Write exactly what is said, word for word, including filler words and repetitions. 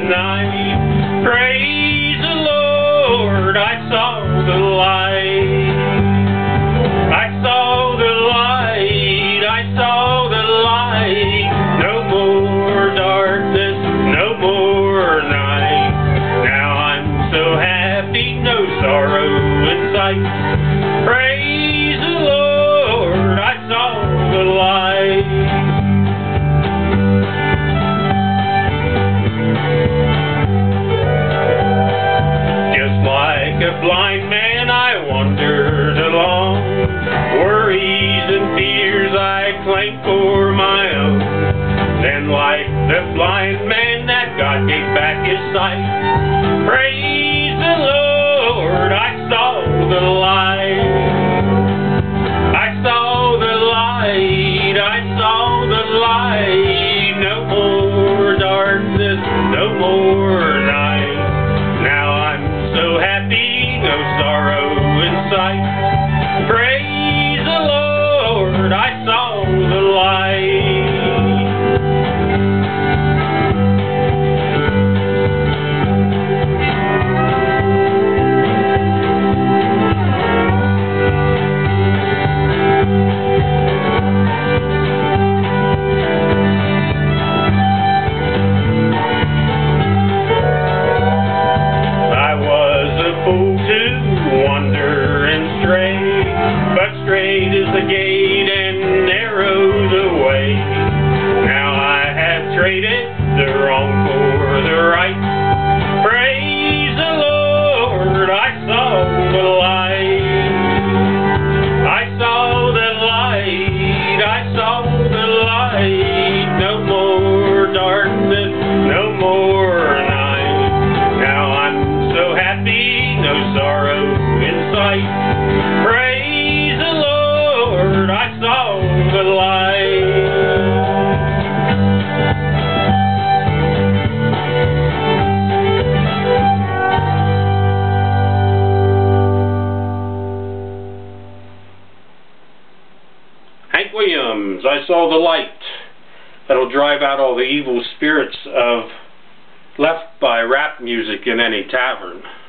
night. Praise the Lord, I saw the light. I saw the light, I saw the light. No more darkness, no more night. Now I'm so happy, no sorrow in sight. Praise the Lord, I saw the light. A blind man I wandered along, worries and fears I claimed for my own. Then like the blind man that God gave back his sight. Praise the Lord, I saw the light. I saw the light, I saw the light. No more darkness, no more night. Now I'm so happy, no sorrow in sight. Praise the Lord, I saw the light. I was a fool to wander and stray, but straight is the gate and narrow the way. Now I have traded the wrong for the right. Praise the Lord, I saw the light. I saw the light, I saw the light. No more darkness, no more night. Now I'm so happy, no sorrow in sight. Praise the Lord, I saw the light. Hank Williams, I saw the light. That'll drive out all the evil spirits of left by rap music in any tavern.